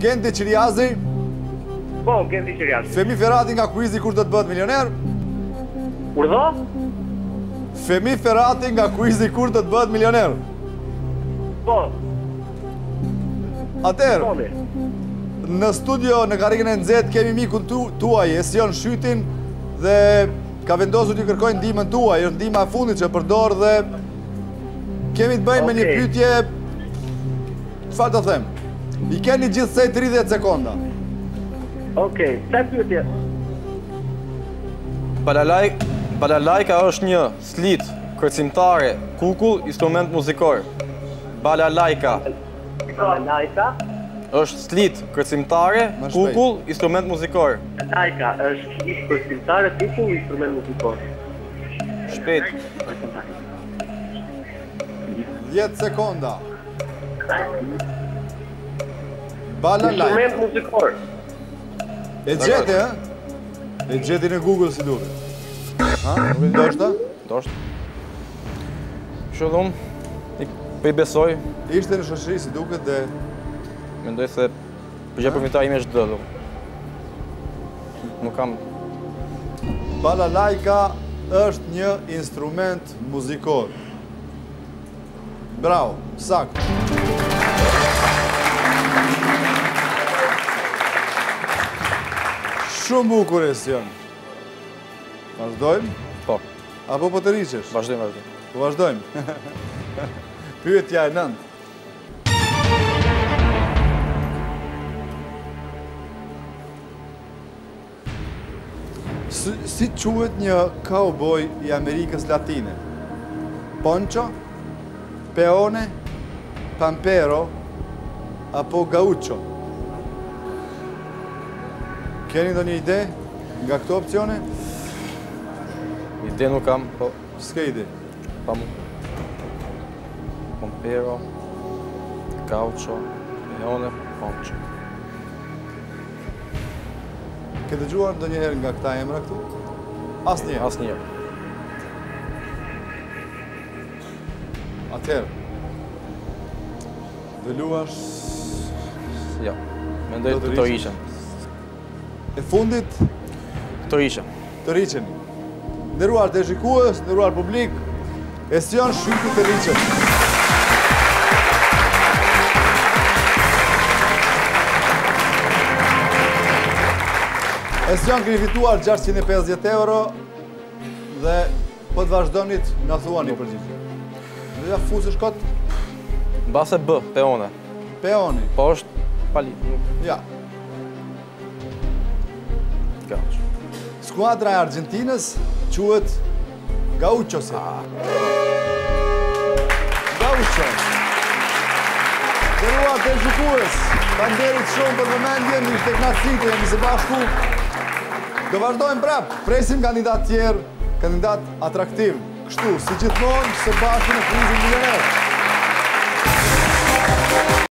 Genti Qiriazi. Po, Genti Qiriazi. Fehmi Ferati nga Quizi kur do të bëhet milioner. Urdhë? Fehmi Ferati nga Quizi kur do të bëhet milioner. Po. Atëherë, në studio në karrikën e nxehtë kemi mikun tuaj, Esion Shytin, dhe ka vendosur t'ju kërkojnë ndihmën tuaj, është ndihma e fundit që përdor dhe kemi të bëjmë me një pyetje, çfarë do them? I keni gjithsej 30 sekonda. Okej, sa pyetje? Balalajka është një slit kërcimtare, kukull, instrument muzikor. Balalajka është slit kërcimtare, kukull, instrument muzikor. Balalajka është slit kërcimtare, kukull, instrument muzikor. Shpejt. 10 sekonda. Balalajka. Instrument muzikor. E gjeti, ha? E gjeti në Google si duhet. Ha? Ndoshta? Ndoshta. Shëllum, i besoj. Ishte në shoqëri si duket dhe... Mendoj se përgjë përmitar ime është dëllu. Nuk kam... Balalajka është një instrument muzikor. Bravo, sakt. Shumë bukur e Sion. Vazhdojmë? Po. Apo po të riqesh? Vazhdojmë. Po vazhdojmë. Pyetja e 9. Si quhet një cowboy i Amerikës Latine? Poncho, peone, pampero, apo gaucho? Keni do një ide nga këto opcione? Ide nuk kam, po... S'ke ide? Pampero, gaucho, peone, poncho. Ke dëgjuar ndonjëherë nga këta emra këtu? Asnjëherë. Asnjëherë. Atëherë. Do luash? Ja. Mendoj të riqen. E fundit? Të riqen. Të riqen. Nderuar të shikues, nderuar publik, Esion Shyti të riqen. Esion keni fituar 650 euro dhe po të vazhdonit në thuani përgjithë. Dhe ja fusësh kot? Base B, peone. Peoni. Po është pali. Ja. Gaucho. Skuadra e Argentinës quhet Gauchosi. Gaucho. Nderuar të shikues, faleminderit shumë për vëmendjen, ishte kënaqësi të jemi së bashku. Do vazhdojmë prap, presim kandidat tjerë, kandidat atraktiv. Kështu, si gjithmonë, së bashku në Quizin Milioner.